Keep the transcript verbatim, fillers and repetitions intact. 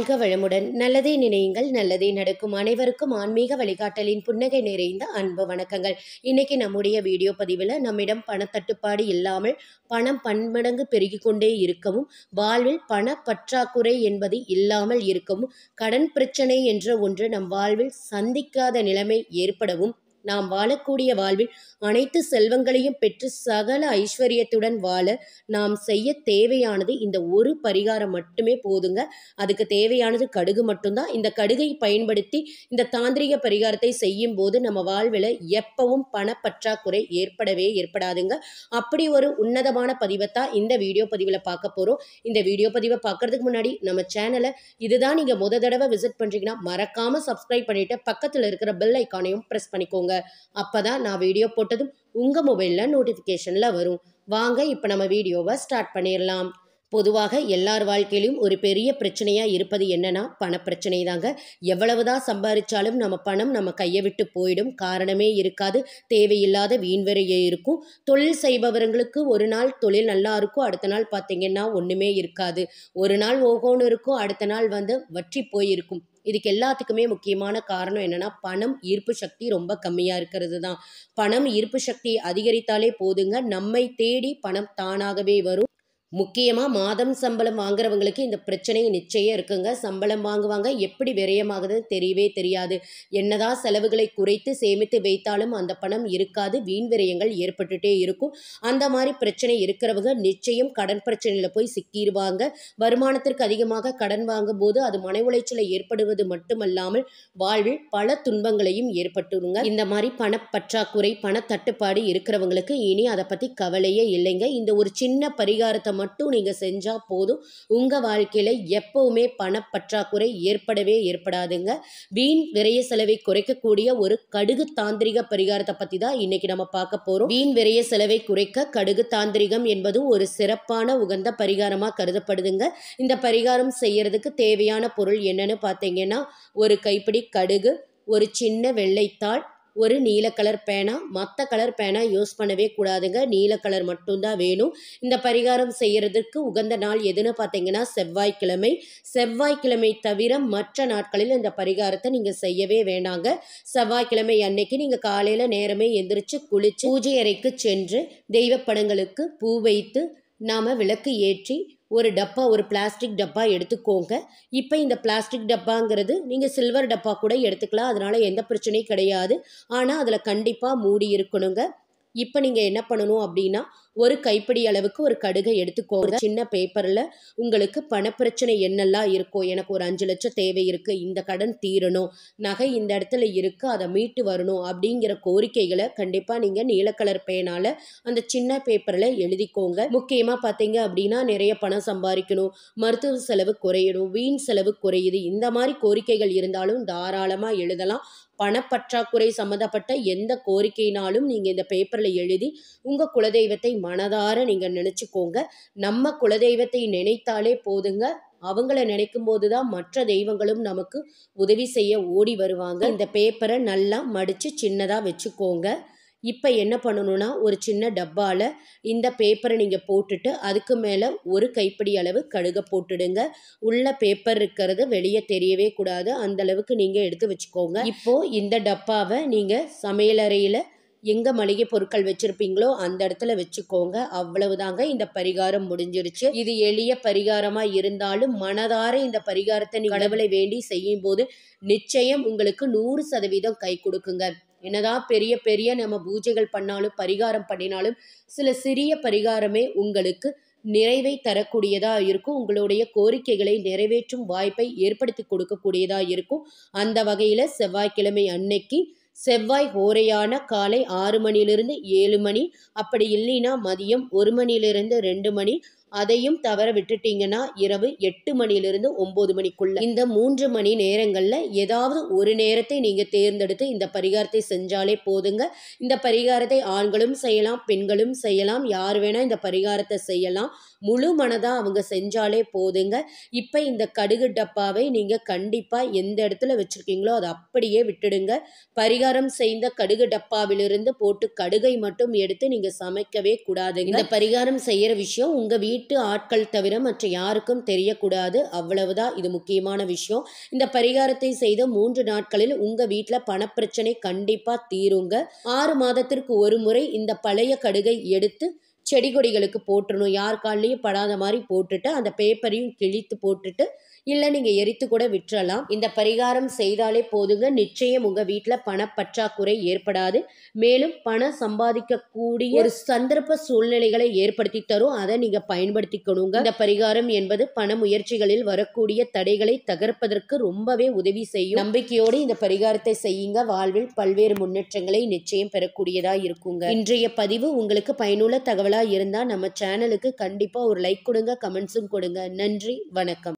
வாழ்க வளமுடன். நல்லதே நினையுங்கள், நல்லதே நடக்கும். அனைவருக்கும் ஆன்மீக வழிகாட்டலின் புன்னகை நிறைந்த அன்பு வணக்கங்கள். இன்னைக்கு நம்முடைய வீடியோ பதிவில் நம்மிடம் பணத்தட்டுப்பாடு இல்லாமல் பணம் பன்மடங்கு பெருகிக் கொண்டே இருக்கவும், வாழ்வில் பண பற்றாக்குறை என்பது இல்லாமல் இருக்கவும், கடன் பிரச்சனை என்ற ஒன்று நம் வாழ்வில் சந்திக்காத நிலைமை ஏற்படவும், நாம் வாழக்கூடிய வாழ்வில் அனைத்து செல்வங்களையும் பெற்று சகல ஐஸ்வர்யத்துடன் வாழ நாம் செய்ய தேவையானது இந்த ஒரு பரிகாரம் மட்டுமே போதுங்க. அதுக்கு தேவையானது கடுகு மட்டும்தான். இந்த கடுகை பயன்படுத்தி இந்த தாந்திரிக பரிகாரத்தை செய்யும் போது நம்ம வாழ்வில் எப்பவும் பணப்பற்றாக்குறை ஏற்படவே ஏற்படாதுங்க. அப்படி ஒரு உன்னதமான பதிவை தான் இந்த வீடியோ பதிவில் பார்க்க போகிறோம். இந்த வீடியோ பதிவை பார்க்கறதுக்கு முன்னாடி நம்ம சேனலை இதுதான் நீங்கள் முத தடவை விசிட் பண்ணுறீங்கன்னா மறக்காமல் சப்ஸ்கிரைப் பண்ணிவிட்டு பக்கத்தில் இருக்கிற பெல் ஐக்கானையும் ப்ரெஸ் பண்ணிக்கோங்க. அப்பதான் நான் வீடியோ போட்டதும் உங்க மொபைல்ல நோட்டிபிகேஷன்ல வரும். வாங்க இப்ப நம்ம வீடியோவை ஸ்டார்ட் பண்ணிடலாம். பொதுவாக எல்லார் வாழ்க்கையிலும் ஒரு பெரிய பிரச்சனையா இருப்பது என்னன்னா பணப்பிரச்சனை தாங்க. எவ்வளவுதான் சம்பாதிச்சாலும் நம்ம பணம் நம்ம கையை விட்டு போயிடும். காரணமே இருக்காது. தேவையில்லாத வீண்வரையே இருக்கும். தொழில் செய்பவர்களுக்கு ஒரு நாள் தொழில் நல்லா இருக்கும், அடுத்த நாள் பார்த்தீங்கன்னா ஒண்ணுமே இருக்காது. ஒரு நாள் ஓகோன்னு இருக்கும், அடுத்த நாள் வந்து வற்றி போயிருக்கும். இதுக்கு எல்லாத்துக்குமே முக்கியமான காரணம் என்னன்னா பணம் ஈர்ப்பு சக்தி ரொம்ப கம்மியா இருக்கிறது தான். பணம் ஈர்ப்பு சக்தி அதிகரித்தாலே போதுங்க, நம்மை தேடி பணம் தானாகவே வரும். முக்கியமாக மாதம் சம்பளம் வாங்குறவங்களுக்கு இந்த பிரச்சனை நிச்சயம் இருக்குங்க. சம்பளம் வாங்குவாங்க, எப்படி விரயமாகுதுன்னு தெரியவே தெரியாது. என்னதான் செலவுகளை குறைத்து சேமித்து வைத்தாலும் அந்த பணம் இருக்காது. வீண் விரயங்கள் ஏற்பட்டுட்டே இருக்கும். அந்த மாதிரி பிரச்சனை இருக்கிறவங்க நிச்சயம் கடன் பிரச்சனையில் போய் சிக்கிடுவாங்க. வருமானத்திற்கு அதிகமாக கடன் வாங்கும் போது அது மன உளைச்சலை ஏற்படுவது மட்டுமல்லாமல் வாழ்வில் பல துன்பங்களையும் ஏற்பட்டுருங்க. இந்த மாதிரி பணப்பற்றாக்குறை பணத்தட்டுப்பாடு இருக்கிறவங்களுக்கு இனி அதை பற்றி கவலையே இல்லைங்க. இந்த ஒரு சின்ன பரிகாரத்தை மட்டும் நீங்க செஞ்சா போதும், உங்க வாழ்க்கையில எப்பவுமே பணப்பற்றாக்குறை ஏற்படவே ஏற்படாதுங்க. வீண் விரய செலவை குறைக்கக்கூடிய ஒரு கடுகு தாந்திரிக பரிகாரத்தை பத்தி தான் இன்னைக்கு நம்ம பார்க்க போறோம். வீண் விரய செலவை குறைக்க கடுகு தாந்திரிகம் என்பது ஒரு சிறப்பான உகந்த பரிகாரமா கருதப்படுதுங்க. இந்த பரிகாரம் செய்யறதுக்கு தேவையான பொருள் என்னன்னு பார்த்தீங்கன்னா, ஒரு கைப்பிடி கடுகு, ஒரு சின்ன வெள்ளைத்தாள், ஒரு நீல கலர் பேனா. மற்ற கலர் பேனா யூஸ் பண்ணவே கூடாதுங்க, நீல கலர் மட்டும்தான் வேணும். இந்த பரிகாரம் செய்யறதுக்கு உகந்த நாள் எதுன்னு பார்த்தீங்கன்னா செவ்வாய்க்கிழமை. செவ்வாய்க்கிழமை தவிர மற்ற நாட்களில் இந்த பரிகாரத்தை நீங்கள் செய்யவே வேண்டாங்க. செவ்வாய்க்கிழமை அன்னைக்கு நீங்கள் காலையில் நேரமே எந்திரிச்சு குளிச்சு பூஜை அறைக்கு சென்று தெய்வ படங்களுக்கு பூ வைத்து நாம் விளக்கு ஏற்றி ஒரு டப்பா, ஒரு பிளாஸ்டிக் டப்பா எடுத்துக்கோங்க. இப்போ இந்த பிளாஸ்டிக் டப்பாங்கிறது நீங்கள் சில்வர் டப்பா கூட எடுத்துக்கலாம், அதனால எந்த பிரச்சனையும் கிடையாது. ஆனால் அதில் கண்டிப்பாக மூடி இருக்கணுங்க. இப்போ நீங்கள் என்ன பண்ணணும் அப்படின்னா, ஒரு கைப்பிடி அளவுக்கு ஒரு கடுகை எடுத்துக்கோங்க. சின்ன பேப்பரில் உங்களுக்கு பணப்பிரச்சனை என்னெல்லாம் இருக்கோ, எனக்கு ஒரு அஞ்சு லட்சம் தேவை இருக்குது, இந்த கடன் தீரணும், நகை இந்த இடத்துல இருக்குது, அதை மீட்டு வரணும் அப்படிங்கிற கோரிக்கைகளை கண்டிப்பாக நீங்கள் நீல கலர் பேனால் அந்த சின்ன பேப்பரில் எழுதிக்கோங்க. முக்கியமாக பார்த்தீங்க அப்படின்னா நிறைய பணம் சம்பாதிக்கணும், மருத்துவ செலவு குறையணும், வீண் செலவு குறையுது, இந்த மாதிரி கோரிக்கைகள் இருந்தாலும் தாராளமாக எழுதலாம். பணப்பற்றாக்குறை சம்மந்தப்பட்ட எந்த கோரிக்கையினாலும் நீங்கள் இந்த பேப்பரில் எழுதி உங்கள் குலதெய்வத்தை மனதார நீங்கள் நினச்சிக்கோங்க. நம்ம குலதெய்வத்தை நினைத்தாலே போதுங்க, அவங்கள நினைக்கும் போது தான் மற்ற தெய்வங்களும் நமக்கு உதவி செய்ய ஓடி வருவாங்க. இந்த பேப்பரை நல்லா மடித்து சின்னதாக வச்சுக்கோங்க. இப்போ என்ன பண்ணணும்னா, ஒரு சின்ன டப்பாவில் இந்த பேப்பரை நீங்கள் போட்டுட்டு அதுக்கு மேலே ஒரு கைப்பிடி அளவு கடுகை போட்டுடுங்க. உள்ள பேப்பர் இருக்கிறது வெளியே தெரியவே கூடாது, அந்த அளவுக்கு நீங்கள் எடுத்து வச்சுக்கோங்க. இப்போது இந்த டப்பாவை நீங்கள் சமையலறையில் எங்கே மளிகை பொருட்கள் வச்சுருப்பீங்களோ அந்த இடத்துல வச்சுக்கோங்க. அவ்வளவுதாங்க, இந்த பரிகாரம் முடிஞ்சிருச்சு. இது எளிய பரிகாரமாக இருந்தாலும் மனதார இந்த பரிகாரத்தை நீங்கள் கடவுளை வேண்டி செய்யும் போது நிச்சயம் உங்களுக்கு நூறு சதவீதம் கை கொடுக்குங்க. என்னதான் பெரிய பெரிய நம்ம பூஜைகள் பண்ணாலும் பரிகாரம் பண்ணினாலும் சில சிறிய பரிகாரமே உங்களுக்கு நிறைவை தரக்கூடியதா இருக்கும். உங்களுடைய கோரிக்கைகளை நிறைவேற்றும் வாய்ப்பை ஏற்படுத்தி கொடுக்கக்கூடியதா இருக்கும். அந்த வகையில் செவ்வாய்க்கிழமை அன்னைக்கு செவ்வாய் ஹோரையான காலை ஆறு மணிலிருந்து ஏழு மணி, அப்படி இல்லைன்னா மதியம் ஒரு மணிலிருந்து ரெண்டு மணி, அதையும் தவற விட்டுட்டீங்கன்னா இரவு எட்டு மணிலிருந்து ஒன்பது மணிக்குள்ள, இந்த மூன்று மணி நேரங்களில் ஏதாவது ஒரு நேரத்தை நீங்கள் தேர்ந்தெடுத்து இந்த பரிகாரத்தை செஞ்சாலே போதுங்க. இந்த பரிகாரத்தை ஆண்களும் செய்யலாம், பெண்களும் செய்யலாம், யார் வேணால் இந்த பரிகாரத்தை செய்யலாம். முழு மனதாக அவங்க செஞ்சாலே போதுங்க. இப்போ இந்த கடுகு டப்பாவை நீங்கள் கண்டிப்பாக எந்த இடத்துல வச்சுருக்கீங்களோ அதை அப்படியே விட்டுடுங்க. பரிகாரம் செய்த கடுகு டப்பாவிலிருந்து போட்டு கடுகை மட்டும் எடுத்து நீங்கள் சமைக்கவே கூடாதுங்க. இந்த பரிகாரம் செய்கிற விஷயம் உங்கள் வீட்டு வீட்டு ஆட்கள் தவிர மற்ற யாருக்கும் தெரியக்கூடாது. அவ்வளவுதான், இது முக்கியமான விஷயம். இந்த பரிகாரத்தை செய்த மூன்று நாட்களில் உங்க வீட்டுல பணப்பிரச்சனை கண்டிப்பா தீருங்க. ஆறு மாதத்திற்கு ஒரு முறை இந்த பழைய கடுகை எடுத்து செடி கொடிகளுக்கு போட்டுறணும். யார் கால்லையும் படாத மாதிரி போட்டுட்டு அந்த பேப்பரையும் கிழித்து போட்டுட்டு, இல்லை நீங்கள் எரித்து கூட விட்டுறலாம். இந்த பரிகாரம் செய்தாலே போதுங்க, நிச்சயம் உங்கள் வீட்டில் பணப்பற்றாக்குறை ஏற்படாது. மேலும் பணம் சம்பாதிக்கக்கூடிய ஒரு சந்தர்ப்ப சூழ்நிலைகளை ஏற்படுத்தி தரும். அதை நீங்கள் பயன்படுத்திக்கணுங்க. இந்த பரிகாரம் என்பது பண முயற்சிகளில் வரக்கூடிய தடைகளை தகர்ப்பதற்கு ரொம்பவே உதவி செய்யும். நம்பிக்கையோடு இந்த பரிகாரத்தை செய்யுங்க. வாழ்வில் பல்வேறு முன்னேற்றங்களை நிச்சயம் பெறக்கூடியதா இருக்குங்க. இன்றைய பதிவு உங்களுக்கு பயனுள்ள தகவலாக இருந்தால் நம்ம சேனலுக்கு கண்டிப்பாக ஒரு லைக் கொடுங்க, கமெண்ட்ஸும் கொடுங்க. நன்றி, வணக்கம்.